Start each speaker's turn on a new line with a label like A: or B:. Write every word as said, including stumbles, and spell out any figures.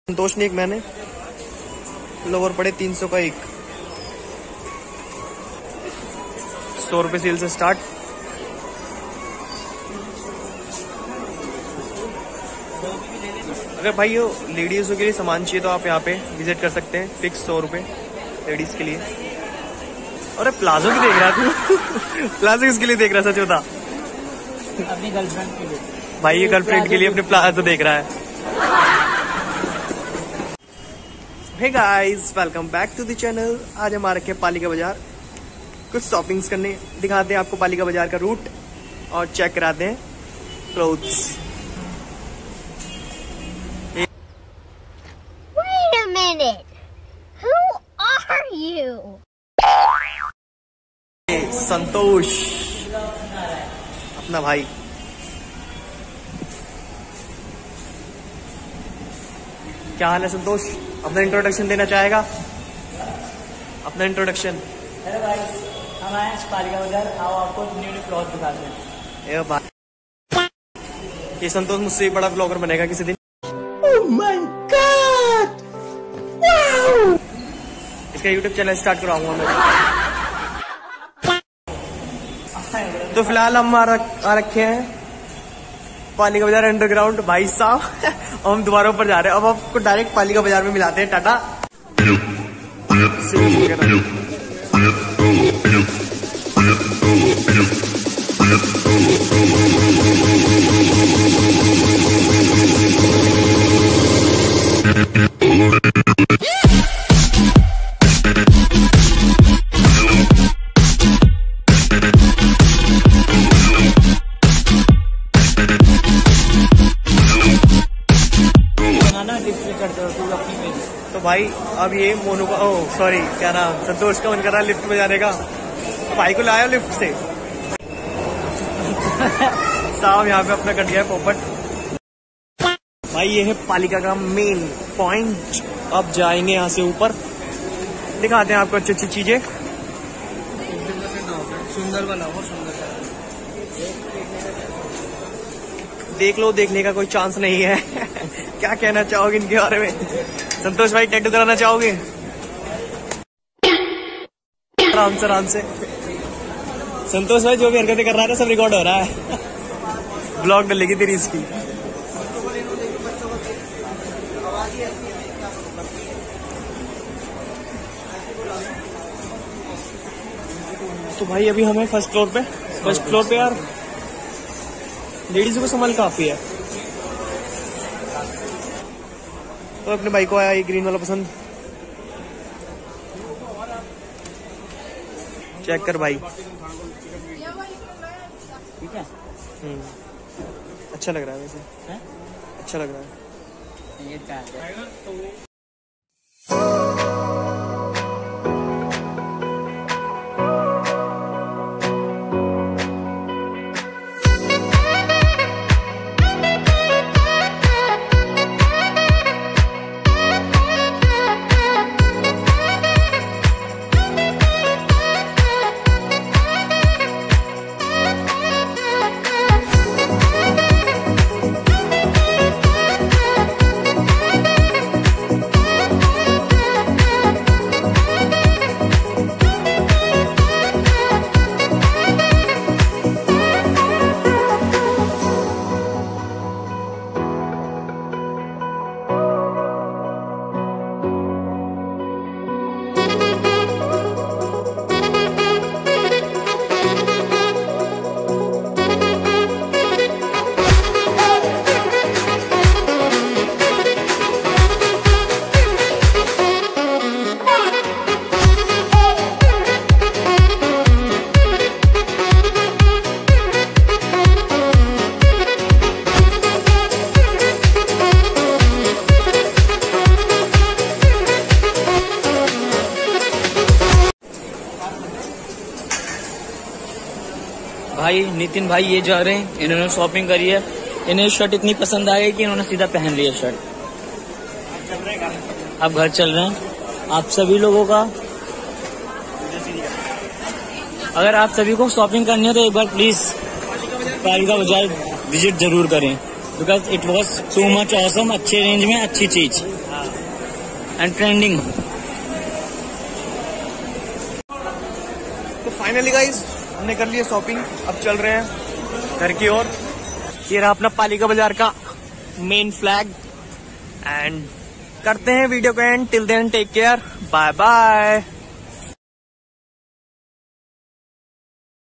A: संतोष ने एक मैंने लोवर पड़े तीन सौ का एक, सौ रुपये सेल से स्टार्ट। अगर भाई यो लेडीज़ों के लिए सामान चाहिए तो आप यहाँ पे विजिट कर सकते हैं। फिक्स सौ रुपये लेडीज़ के लिए। अरे प्लाजो की देख रहा तू? प्लाजो किसके लिए देख रहा सच बता?
B: अपनी गर्लफ्रेंड के लिए।
A: भाई ये गर्लफ्रेंड के लिए अपने प्लाजो देख रहा है। Hey guys, welcome back to the channel. आज हम आ रखे हैं पालिका बाजार कुछ शॉपिंग्स करने। दिखाते हैं आपको पालिका बाजार का रूट और चेक कराते हैं clothes.
C: Wait a minute. Who are you?
A: Santosh अपना भाई। क्या हाल है संतोष? अपना इंट्रोडक्शन देना चाहेगा? अपना इंट्रोडक्शन।
B: अरे भाई, हम आए पालिका बाजार, आओ आपको न्यू न्यू क्लॉथ दिखाते हैं।
A: ए भाई, ये संतोष मुझसे बड़ा ब्लॉगर बनेगा किसी दिन।
B: Oh my God! Wow!
A: इसका यूट्यूब चैनल स्टार्ट कराऊंगा मैं। तो फिलहाल हम आ रखे हैं पालिका बाजार अंडरग्राउंड भाई साहब। और हम दोबारा ऊपर जा रहे हैं। अब आपको डायरेक्ट पालिका बाजार में मिलाते हैं। टाटा। तो भाई अब ये मोनू का, ओह सॉरी क्या नाम, संतोष का मन कर रहा है लिफ्ट में जाने का। भाई को लाया लिफ्ट से। साहब यहाँ पे अपना कट गया पोपट। भाई ये है पालिका का मेन पॉइंट। अब जाएंगे यहाँ से ऊपर, दिखाते हैं आपको अच्छी अच्छी चीजें।
B: सुंदर बना हो, सुंदर
A: देख लो, देखने का कोई चांस नहीं है। क्या कहना चाहोगे इनके बारे में? संतोष भाई टैटू कराना चाहोगे? आराम से आराम से। संतोष भाई जो भी हरकतें कर रहा है सब रिकॉर्ड हो रहा है। ब्लॉग डलेगी तेरी इसकी। तो भाई अभी हमें फर्स्ट फ्लोर पे फर्स्ट फ्लोर पे यार लेडीज को संभाल काफी है। तो अपने भाई को आया ये ग्रीन वाला पसंद। चेक कर भाई,
B: ठीक है।
A: हम्म अच्छा लग रहा है वैसे
B: है?
A: अच्छा लग रहा है।
B: ये क्या है? भाई नितिन भाई ये जा रहे हैं, इन्होंने शॉपिंग करी है, इन्हें शर्ट इतनी पसंद आई कि इन्होंने सीधा पहन लिया शर्ट। अब घर चल रहे हैं। आप सभी लोगों का, अगर आप सभी को शॉपिंग करनी है तो एक बार प्लीज पालिका बाजार विजिट जरूर करें, because it was too much awesome. अच्छे रेंज में अच्छी चीज। And trending.
A: तो फाइनली गाइस हमने कर लिया शॉपिंग, अब चल रहे हैं घर की ओर। ये रहा अपना पालिका बाजार का मेन फ्लैग एंड करते हैं वीडियो को end. Till then take care, bye bye.